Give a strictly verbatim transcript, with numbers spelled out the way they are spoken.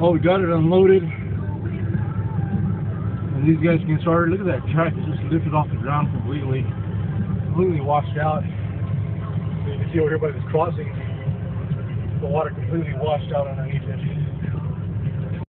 Well, we got it unloaded, and these guys can start. Look at that track; it just lifted off the ground completely, completely washed out. So you can see over here by this crossing, the water completely washed out underneath it.